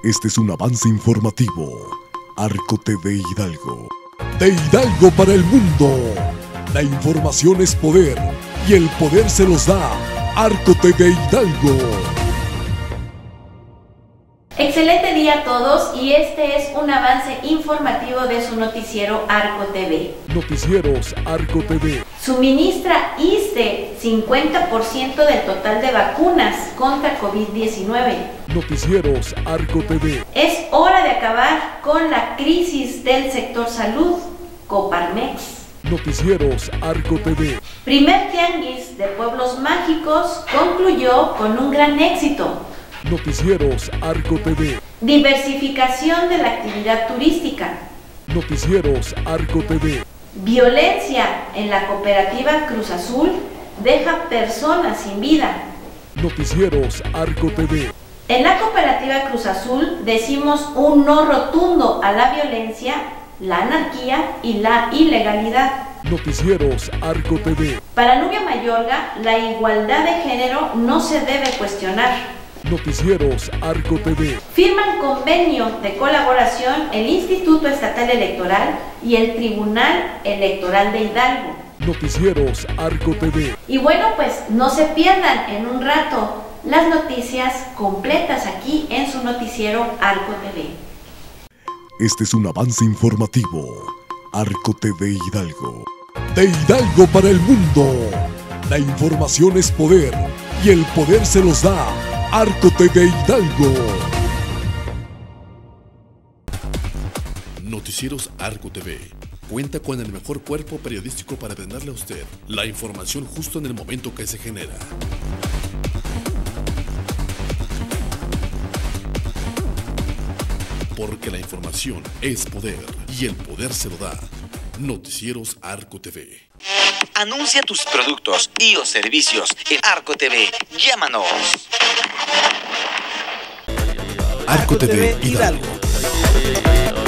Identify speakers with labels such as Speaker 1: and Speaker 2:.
Speaker 1: Este es un avance informativo. Arco TV Hidalgo. De Hidalgo para el mundo. La información es poder y el poder se los da Arco TV Hidalgo.
Speaker 2: Excelente día a todos y este es un avance informativo de su noticiero Arco TV.
Speaker 1: Noticieros Arco TV.
Speaker 2: Suministra ISSSTE 50% del total de vacunas contra COVID-19.
Speaker 1: Noticieros Arco TV.
Speaker 2: Es hora de acabar con la crisis del sector salud, Coparmex.
Speaker 1: Noticieros Arco TV.
Speaker 2: Primer tianguis de pueblos mágicos concluyó con un gran éxito.
Speaker 1: Noticieros Arco TV.
Speaker 2: Diversificación de la actividad turística.
Speaker 1: Noticieros Arco TV.
Speaker 2: Violencia en la cooperativa Cruz Azul deja personas sin vida.
Speaker 1: Noticieros Arco TV.
Speaker 2: En la cooperativa Cruz Azul decimos un no rotundo a la violencia, la anarquía y la ilegalidad.
Speaker 1: Noticieros Arco TV.
Speaker 2: Para Nubia Mayorga, la igualdad de género no se debe cuestionar.
Speaker 1: Noticieros Arco TV.
Speaker 2: Firman convenio de colaboración el Instituto Estatal Electoral y el Tribunal Electoral de Hidalgo.
Speaker 1: Noticieros Arco TV.
Speaker 2: Y bueno, pues no se pierdan en un rato las noticias completas aquí en su noticiero Arco TV.
Speaker 1: Este es un avance informativo. Arco TV Hidalgo. De Hidalgo para el mundo. La información es poder y el poder se los da Arco TV Hidalgo.
Speaker 3: Noticieros Arco TV cuenta con el mejor cuerpo periodístico para brindarle a usted la información justo en el momento que se genera. Porque la información es poder y el poder se lo da Noticieros Arco TV.
Speaker 4: Anuncia tus productos y o servicios en Arco TV. Llámanos.
Speaker 3: Arco TV Hidalgo.